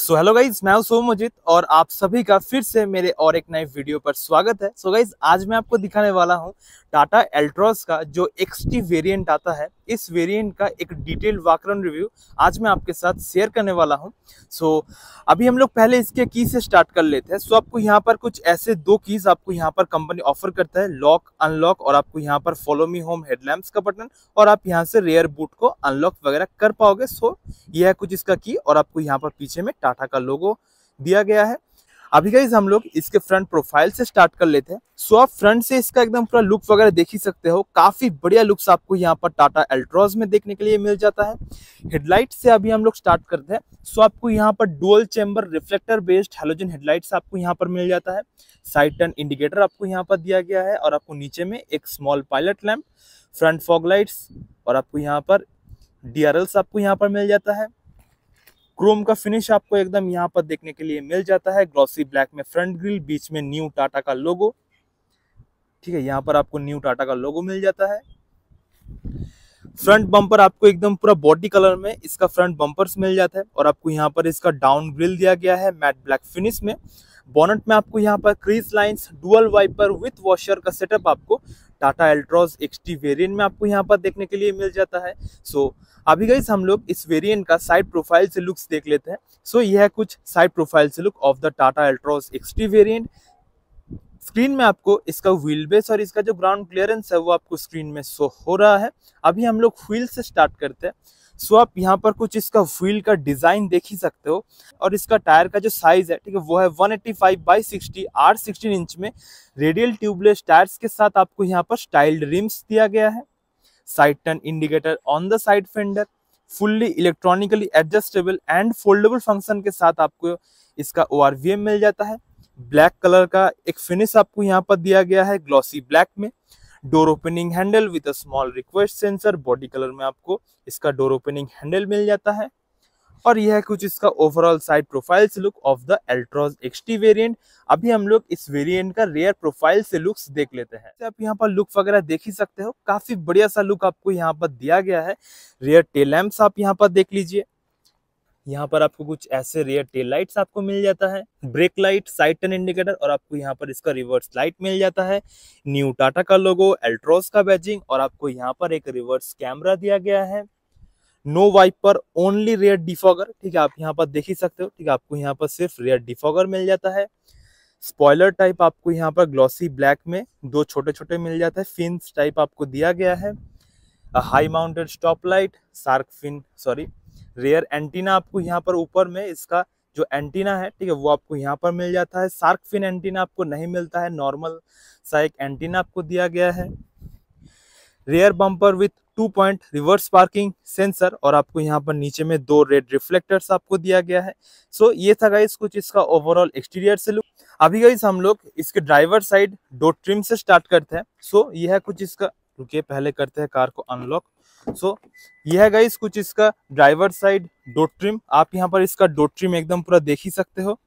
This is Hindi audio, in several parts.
सो हेलो गाइज, मैं हूं सोमजित और आप सभी का फिर से मेरे और एक नए वीडियो पर स्वागत है। सो गाइज, आज मैं आपको दिखाने वाला हूं टाटा एल्ट्रॉज का जो एक्सटी वेरिएंट आता है। इस वेरिएंट का एक डिटेल्ड वाकरन रिव्यू आज मैं आपके साथ शेयर करने वाला हूं। सो अभी हम लोग पहले इसके की से स्टार्ट कर लेते हैं। सो आपको यहाँ पर कुछ ऐसे दो कीज आपको यहाँ पर कंपनी ऑफर करता है, लॉक अनलॉक, और आपको यहाँ पर फॉलो मी होम हेडलैम्प्स का बटन, और आप यहाँ से रेयर बूट को अनलॉक वगैरह कर पाओगे। सो यह है कुछ इसका की, और आपको यहाँ पर पीछे में टाटा का लोगो दिया गया है। अभी गाइस हम लोग इसके फ्रंट प्रोफाइल से स्टार्ट कर लेते हैं। सो आप फ्रंट से इसका एकदम पूरा लुक वगैरह देख ही सकते हो, काफी बढ़िया लुक्स आपको यहाँ पर टाटा एल्ट्रॉज में देखने के लिए मिल जाता है। हेडलाइट से अभी हम लोग स्टार्ट करते हैं। सो आपको यहाँ पर dual chamber reflector based halogen headlights आपको यहाँ पर मिल जाता है। साइड टर्न इंडिकेटर आपको यहाँ पर दिया गया है, और आपको नीचे में एक small pilot lamp, front fog lights, और आपको यहाँ पर DRLs आपको यहाँ पर मिल जाता है। क्रोम का फिनिश आपको एकदम यहाँ पर देखने के लिए मिल जाता है। ग्लॉसी ब्लैक में फ्रंट ग्रिल, बीच में न्यू टाटा का लोगो। ठीक है, यहाँ पर आपको न्यू टाटा का लोगो मिल जाता है। फ्रंट बम्पर आपको एकदम पूरा बॉडी कलर में इसका फ्रंट बम्पर्स मिल जाता है, और आपको यहाँ पर इसका डाउन ग्रिल दिया गया है मैट ब्लैक फिनिश में। बोनट में आपको यहाँ पर crease lines, dual wiper with washer का सेटअप आपको टाटा एल्ट्रॉज एक्सटी वेरिएंट में आपको यहाँ पर देखने के लिए मिल जाता है। सो अभी गाइस हम लोग इस वेरिएंट का साइड प्रोफाइल से लुक्स देख लेते हैं। सो यह है कुछ साइड प्रोफाइल से look of the Tata Altroz XT variant. Screen में आपको इसका व्हील बेस और इसका जो ग्राउंड क्लियरेंस है वो आपको स्क्रीन में शो हो रहा है। अभी हम लोग व्हील से स्टार्ट करते हैं। सो आप यहाँ पर कुछ इसका व्हील का डिजाइन देख ही सकते हो, और इसका टायर का जो साइज है, ठीक है, वो है 185/60 R16 इंच में रेडियल ट्यूबलेस टायर्स के साथ आपको यहाँ पर स्टाइल्ड रिम्स दिया गया है। Side turn indicator on the side fender, fully electronically adjustable and foldable function के साथ आपको इसका ORVM मिल जाता है। ब्लैक कलर का एक फिनिश आपको यहाँ पर दिया गया है, ग्लॉसी ब्लैक में। Door opening handle with a small request sensor, body colour में आपको इसका डोर ओपनिंग हैंडल मिल जाता है। और यह है कुछ इसका ओवरऑल साइड प्रोफाइल से look of the Altroz XT variant. अभी हम लोग इस वेरिएंट का रेयर प्रोफाइल से लुक्स देख लेते हैं। आप यहाँ पर लुक वगैरह देख ही सकते हो, काफी बढ़िया सा लुक आपको यहाँ पर दिया गया है। रेयर टेल लैंप्स आप यहाँ पर देख लीजिए, यहाँ पर आपको कुछ ऐसे रेयर टेल लाइट्स आपको मिल जाता है। Brake light, side turn indicator, और आपको यहाँ पर इसका रिवर्स लाइट मिल जाता है। न्यू टाटा का लोगो, एल्ट्रॉज का बैजिंग, और आपको यहाँ पर एक रिवर्स कैमरा दिया गया है। No wiper, only rear defogger, ठीक है, आप यहाँ पर देख ही सकते हो। ठीक है, आपको यहाँ पर सिर्फ रेयर डिफॉगर मिल जाता है। स्पॉइलर टाइप आपको यहाँ पर ग्लॉसी ब्लैक में दो छोटे छोटे मिल जाता है। फिन्स टाइप आपको दिया गया है। High mounted stop light, shark fin rear antenna आपको यहाँ पर ऊपर में इसका जो एंटीना है, ठीक है, वो आपको यहाँ पर मिल जाता है। सार्क फिन एंटीना आपको नहीं मिलता है, नॉर्मल सा एक एंटीना आपको दिया गया है। Rear bumper with 2 point reverse parking sensor, और आपको यहाँ पर नीचे में दो रेड रिफ्लेक्टर्स आपको दिया गया है। सो ये था गाइस कुछ इसका ओवरऑल एक्सटीरियर से लुक। अभी गाइस हम लोग इसके ड्राइवर साइड डोर ट्रिम से स्टार्ट करते हैं। सो यह है कुछ इसका, रुकिए पहले करते हैं कार को अनलॉक। सो यह है गाइस कुछ इसका ड्राइवर साइड डोर ट्रिम। आप यहाँ पर इसका डोर ट्रिम एकदम पूरा देख ही सकते हो।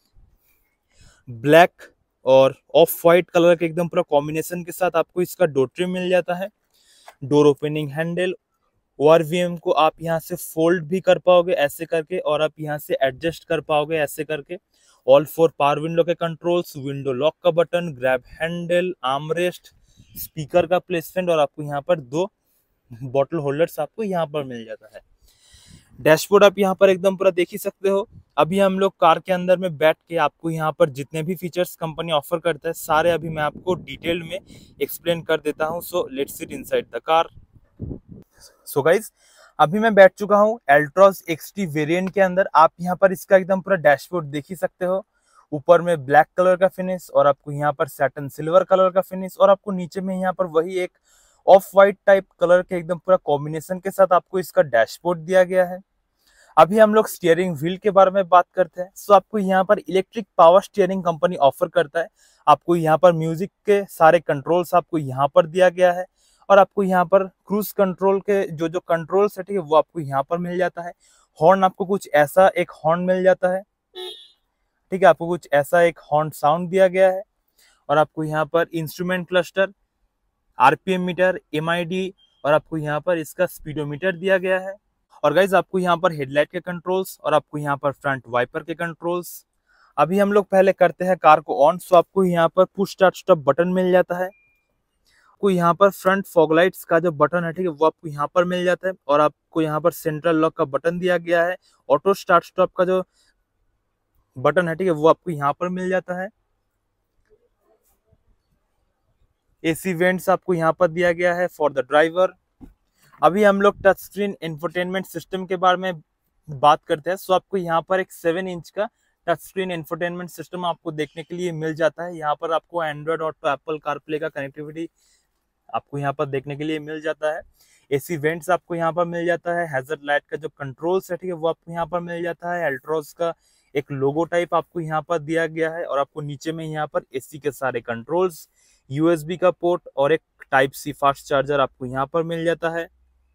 ब्लैक और ऑफ व्हाइट कलर के एकदम पूरा कॉम्बिनेशन के साथ आपको इसका डोर ट्रिम मिल जाता है। डोर ओपनिंग हैंडल, ORVM को आप यहाँ से फोल्ड भी कर पाओगे ऐसे करके, और आप यहाँ से एडजस्ट कर पाओगे ऐसे करके। ऑल 4 पावर विंडो के कंट्रोल्स, विंडो लॉक का button, grab handle, armrest, speaker का प्लेसमेंट, और आपको यहाँ पर दो बॉटल होल्डर्स आपको यहाँ पर मिल जाता है। डैशबोर्ड आप यहाँ पर एकदम पूरा देख ही सकते हो। अभी हम लोग कार के अंदर में बैठ के आपको यहाँ पर जितने भी फीचर्स कंपनी ऑफर करता है सारे अभी मैं आपको डिटेल में एक्सप्लेन कर देता हूँ। So let's sit inside the car. So guys, अभी मैं बैठ चुका हूँ एल्ट्रॉज एक्सटी वेरिएंट के अंदर। आप यहाँ पर इसका एकदम पूरा डैशबोर्ड देख ही सकते हो। ऊपर में ब्लैक कलर का फिनिश, और आपको यहाँ पर सैटन सिल्वर कलर का फिनिश, और आपको नीचे में यहाँ पर वही एक ऑफ व्हाइट टाइप कलर के एकदम पूरा कॉम्बिनेशन के साथ आपको इसका डैशबोर्ड दिया गया है। अभी हम लोग स्टीयरिंग व्हील के बारे में बात करते हैं। सो आपको यहाँ पर electric power steering company offer करता है। आपको यहाँ पर म्यूजिक के सारे कंट्रोल्स आपको यहाँ पर दिया गया है, और आपको यहाँ पर क्रूज कंट्रोल के जो जो कंट्रोल्स है, ठीक है, वो आपको यहाँ पर मिल जाता है। हॉर्न आपको कुछ ऐसा एक हॉर्न मिल जाता है, ठीक है, आपको कुछ ऐसा एक हॉर्न साउंड दिया गया है। और आपको यहाँ पर instrument cluster, RPM meter, MID, और आपको यहाँ पर इसका स्पीडोमीटर दिया गया है। और गाइज आपको यहाँ पर हेडलाइट के कंट्रोल्स और आपको यहाँ पर फ्रंट वाइपर के कंट्रोल्स। अभी हम लोग पहले करते हैं कार को ऑन। सो आपको यहाँ पर पुश स्टार्ट स्टॉप बटन मिल जाता है। आपको यहाँ पर फ्रंट फॉग लाइट्स का जो बटन है, ठीक है, वो आपको यहाँ पर मिल जाता है। और आपको यहाँ पर सेंट्रल लॉक का बटन दिया गया है। ऑटो स्टार्ट स्टॉप का जो बटन है, ठीक है, वो आपको यहाँ पर मिल जाता है। एसी वेंट्स आपको यहाँ पर दिया गया है फॉर द ड्राइवर। अभी हम लोग टच स्क्रीन इंफोटेनमेंट सिस्टम के बारे में बात करते हैं। सो आपको यहाँ पर एक 7 इंच का टच स्क्रीन इंफोटेनमेंट सिस्टम आपको देखने के लिए मिल जाता है। यहाँ पर आपको एंड्रॉइड ऑटो एप्पल कारप्ले का कनेक्टिविटी आपको यहाँ पर देखने के लिए मिल जाता है। एसी वेंट्स आपको यहाँ पर मिल जाता है। हैजर्ड लाइट का जो कंट्रोल्स है, ठीक है, वो आपको यहाँ पर मिल जाता है। एल्ट्रोज का एक लोगो टाइप आपको यहाँ पर दिया गया है। और आपको नीचे में यहाँ पर एसी के सारे कंट्रोल्स, यूएसबी का पोर्ट और एक टाइप सी फास्ट चार्जर आपको यहाँ पर मिल जाता है।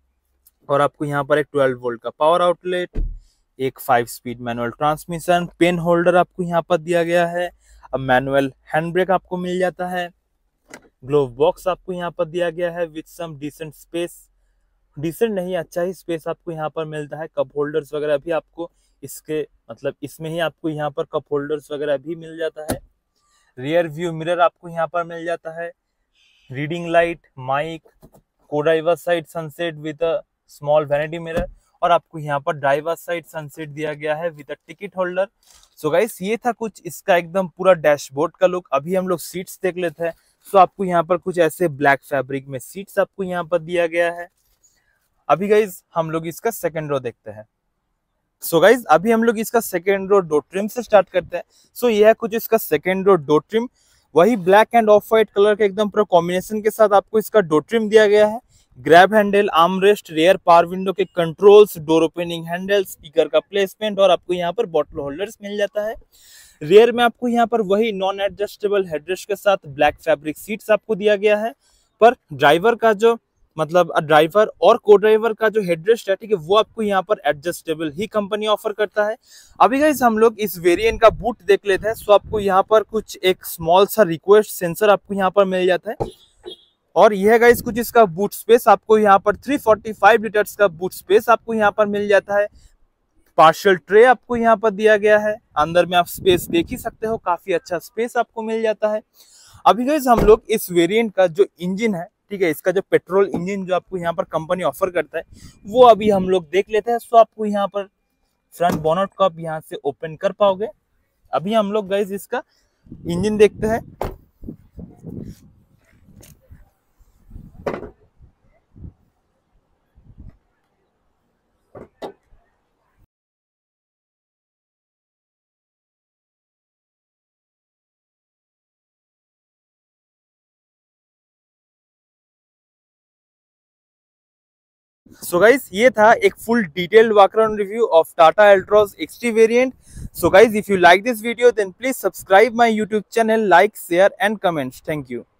और आपको यहाँ पर एक 12 वोल्ट का पावर आउटलेट, एक 5 speed manual transmission, pen holder आपको यहाँ पर दिया गया है। अब मैनुअल हैंड ब्रेक आपको मिल जाता है। ग्लोव बॉक्स आपको यहाँ पर दिया गया है with some decent space, decent नहीं, अच्छा ही स्पेस आपको यहाँ पर मिलता है। कप होल्डर्स वगैरह भी आपको इसके मतलब इसमें ही आपको यहाँ पर कप होल्डर्स वगैरह भी मिल जाता है। रियर व्यू मिरर आपको यहाँ पर मिल जाता है। Reading light, mike, co driver side sunset with a small vanity mirror. और आपको यहाँ पर ड्राइवर साइड सनसेट दिया गया है with a ticket holder. So guys ये था कुछ इसका एकदम पूरा डैशबोर्ड का लुक। अभी हम लोग सीट्स देख लेते हैं। सो आपको यहाँ पर कुछ ऐसे ब्लैक फैब्रिक में सीट्स आपको यहाँ पर दिया गया है। अभी गाइज हम लोग इसका सेकेंड रो देखते हैं। सो गाइज अभी हम लोग इसका सेकेंड रो डोर ट्रिम से स्टार्ट करते हैं। सो यह है कुछ इसका सेकेंड रो डोर ट्रिम। वही black and off white colour के एकदम पूरा कॉम्बिनेशन के साथ आपको इसका डोर ट्रिम दिया गया है। Grab handle, arm rest, rear power window के controls, door opening handle, speaker का प्लेसमेंट और आपको यहाँ पर बॉटल होल्डर्स मिल जाता है। रेयर में आपको यहाँ पर वही नॉन एडजस्टेबल हेडरेस्ट के साथ ब्लैक फैब्रिक सीट्स आपको दिया गया है। पर ड्राइवर का जो मतलब ड्राइवर और को ड्राइवर का जो हेडरेस्ट है, ठीक है, वो आपको यहाँ पर एडजस्टेबल ही कंपनी ऑफर करता है। अभी गाइस हम लोग इस वेरिएंट का बूट देख लेते हैं। सो आपको यहाँ पर कुछ एक स्मॉल सा रिक्वेस्ट सेंसर आपको यहाँ पर मिल जाता है। और यह गाइस कुछ इसका बूट स्पेस आपको यहाँ पर 345 लीटर्स का बूट स्पेस आपको यहाँ पर मिल जाता है। पार्शियल ट्रे आपको यहाँ पर दिया गया है। अंदर में आप स्पेस देख ही सकते हो, काफी अच्छा स्पेस आपको मिल जाता है। अभी गाइस हम लोग इस वेरिएंट का जो इंजन है, ठीक है, इसका जो पेट्रोल इंजन जो आपको यहाँ पर कंपनी ऑफर करता है, वो अभी हम लोग देख लेते हैं। सो आपको यहाँ पर फ्रंट बोनट को आप यहाँ से ओपन कर पाओगे। अभी हम लोग गाइस इसका इंजन देखते हैं। सो गाइज ये था एक full detailed walkaround review of Tata Altroz XT variant. So guys if you like this video then please subscribe my YouTube channel, like, share and comments. Thank you.